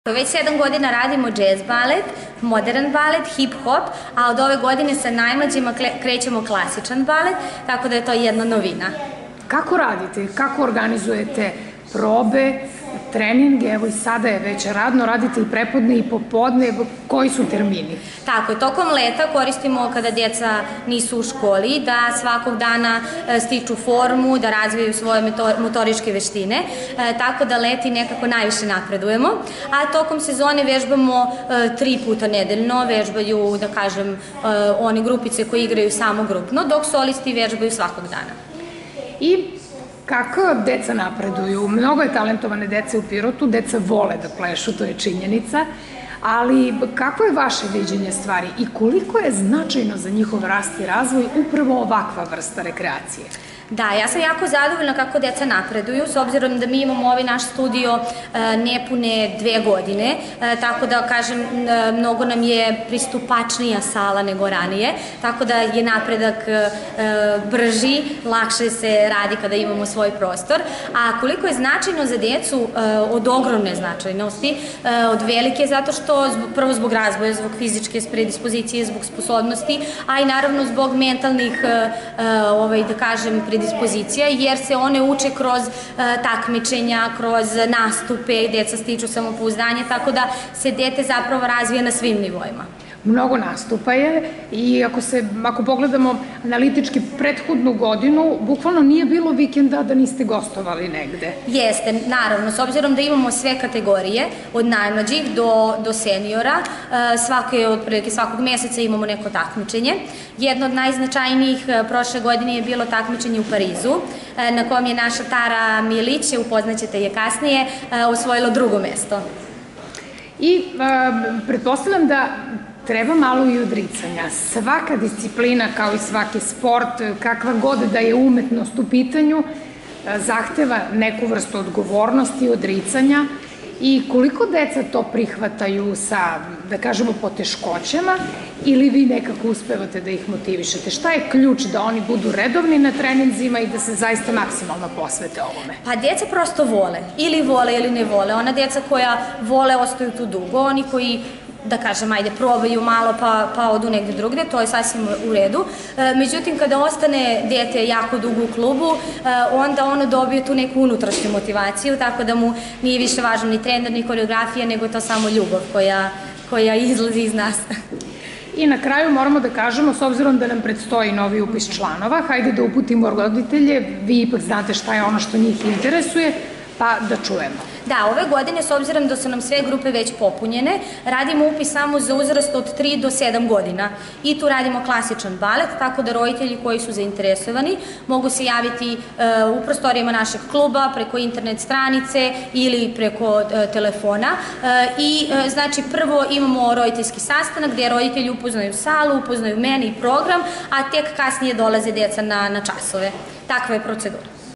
Već 7 godina radimo jazz balet, modern balet, hip-hop, a od ove godine sa najmlađima krećemo klasičan balet, tako da je to jedna novina. Kako radite? Kako organizujete probe, treninge? Evo i sada je već radno, radite i prepodne i popodne, koji su termini? Tako je, tokom leta koristimo kada djeca nisu u školi, da svakog dana stiču formu, da razvijaju svoje motoričke veštine, tako da leti nekako najviše napredujemo, a tokom sezone vežbamo 3 puta nedeljno, vežbaju, da kažem, one grupice koje igraju samo grupno, dok solisti vežbaju svakog dana. I kako deca napreduju? Mnogo je talentovane dece u Pirotu, deca vole da plešu, to je činjenica, ali kako je vaše viđenje stvari i koliko je značajno za njihov rast i razvoj upravo ovakva vrsta rekreacije? Da, ja sam jako zadovoljna kako deca napreduju, s obzirom da mi imamo ovaj naš studio nepune 2 godine, tako da, kažem, mnogo nam je pristupačnija sala nego ranije, tako da je napredak brži, lakše se radi kada imamo svoj prostor, a koliko je značajno za decu, od ogromne značajnosti, od velike, zato što prvo zbog razvoja, zbog fizičke predispozicije, zbog sposobnosti, a i naravno zbog mentalnih, da kažem, predispozicija, jer se one uče kroz takmičenja, kroz nastupe, deca stiču samopouzdanje, tako da se dete zapravo razvija na svim nivoima. Mnogo nastupa je i ako pogledamo analitički prethodnu godinu, bukvalno nije bilo vikenda da niste gostovali negde. Jeste, naravno, s obzirom da imamo sve kategorije, od najmlađih do seniora, otprilike svakog meseca imamo neko takmičenje. Jedno od najznačajnijih prošle godine je bilo takmičenje u Parizu, na kom je naša Tara Milić, upoznaćete je kasnije, osvojila 2. mesto. I pretpostavljam da treba malo i odricanja. Svaka disciplina, kao i svaki sport, kakva god da je umetnost u pitanju, zahteva neku vrstu odgovornosti i odricanja. I koliko deca to prihvataju sa, da kažemo, poteškoćama ili vi nekako uspevate da ih motivišete? Šta je ključ da oni budu redovni na treninzima i da se zaista maksimalno posvete ovome? Pa deca prosto vole ili ne vole. Ona deca koja vole ostaju tu dugo, oni koji, da kažem, ajde, probaju malo pa odu negde drugde, to je sasvim u redu. Međutim, kada ostane dete jako dugo u klubu, onda ono dobije tu neku unutrašnju motivaciju, tako da mu nije više važno ni trener, ni koreografija, nego to samo ljubav koja izlazi iz nas. I na kraju moramo da kažemo, s obzirom da nam predstoji novi upis članova, hajde da uputimo roditelje, vi ipak znate šta je ono što njih interesuje, pa da čujemo. Da, ove godine, s obzirom da su nam sve grupe već popunjene, radimo upis samo za uzrast od 3 do 7 godina. I tu radimo klasičan balet, tako da roditelji koji su zainteresovani mogu se javiti u prostorijama našeg kluba, preko internet stranice ili preko telefona. I, znači, prvo imamo roditeljski sastanak gde roditelji upoznaju salu, upoznaju mene i program, a tek kasnije dolaze deca na časove. Takva je procedura.